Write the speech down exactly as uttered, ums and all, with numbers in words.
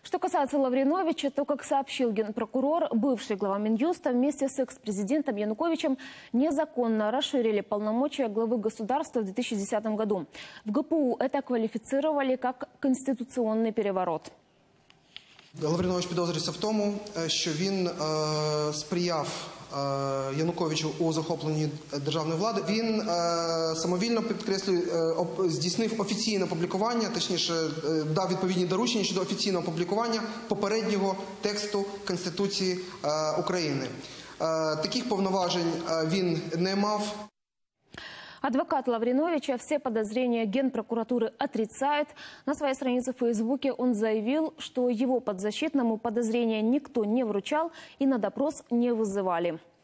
Что касается Лавриновича, то, как сообщил генпрокурор, бывший глава Минюста вместе с экс-президентом Януковичем незаконно расширили полномочия главы государства в две тысячи десятом году. В ГПУ это квалифицировали как конституционный переворот. Лавринович підозрюється в тому, що він е, сприяв е, Януковичу у захопленні державної влади. Він е, самовільно, підкреслюю, е, об, здійснив офіційне опублікування, точніше, е, дав відповідні доручення щодо офіційного опублікування попереднього тексту Конституції е, України. Е, таких повноважень е, він не мав. Адвокат Лавриновича все подозрения Генпрокуратуры отрицает. На своей странице в Фейсбуке он заявил, что его подзащитному подозрения никто не вручал и на допрос не вызывали.